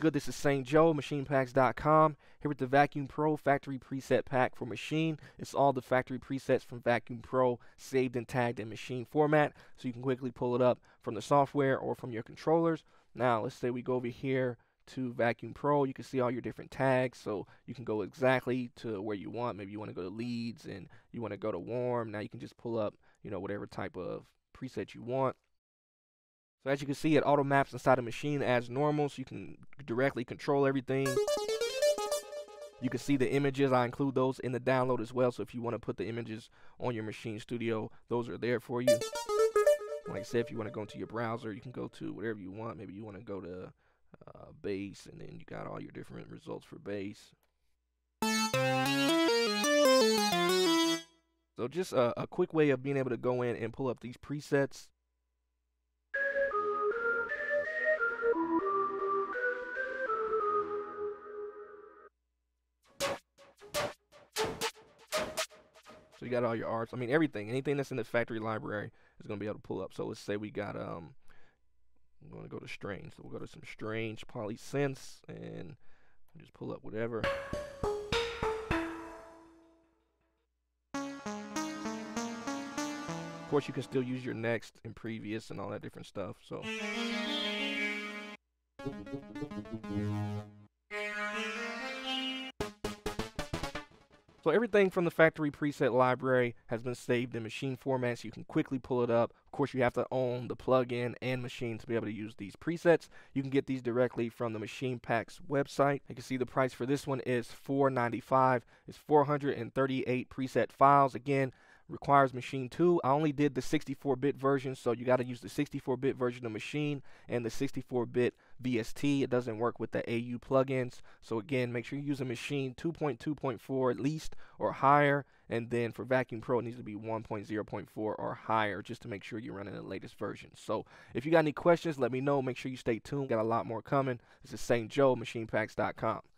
good? This is St. Joe, MachinePaks.com, here with the Vacuum Pro Factory Preset Pack for Machine. It's all the factory presets from Vacuum Pro saved and tagged in machine format, so you can quickly pull it up from the software or from your controllers. Now, let's say we go over here to Vacuum Pro. You can see all your different tags, so you can go exactly to where you want. Maybe you want to go to leads and you want to go to warm. Now you can just pull up, whatever type of preset you want. So as you can see, it auto maps inside the machine as normal, so you can directly control everything. You can see the images. I include those in the download as well, so if you want to put the images on your Machine Studio, those are there for you. Like I said, if you want to go into your browser, you can go to whatever you want. Maybe you want to go to base, and then you got all your different results for base. So just a quick way of being able to go in and pull up these presets. So you got all your arts. I mean, anything that's in the factory library is going to be able to pull up. So let's say we got, I'm going to go to Strange. So we'll go to some Strange PolySense and just pull up whatever. Of course, you can still use your next and previous and all that different stuff. So. So everything from the factory preset library has been saved in machine format, so you can quickly pull it up. Of course, you have to own the plugin and machine to be able to use these presets. You can get these directly from the Machine Paks website. You can see the price for this one is $4.95. It's 438 preset files. Again, requires Machine 2. I only did the 64-bit version, so you got to use the 64-bit version of Machine and the 64-bit VST. It doesn't work with the AU plugins. So again, make sure you use a Machine 2.2.4 at least or higher, and then for Vacuum Pro it needs to be 1.0.4 or higher, just to make sure you're running the latest version. So if you got any questions, let me know. Make sure you stay tuned. Got a lot more coming. This is St. Joe, MachinePaks.com.